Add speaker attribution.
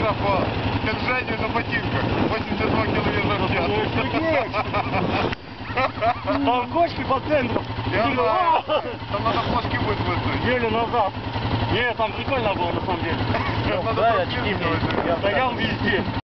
Speaker 1: вчера по Тяньшаню на ботинках. 82 километра в час.
Speaker 2: Там кочки по центру.
Speaker 1: Я знаю. Там надо флажки будет выставить.
Speaker 2: Еле назад. Не, там прикольно было на самом деле.
Speaker 1: Надо
Speaker 2: Да,
Speaker 1: флажки
Speaker 2: очки мне.
Speaker 1: выставить.
Speaker 2: Я стоял везде.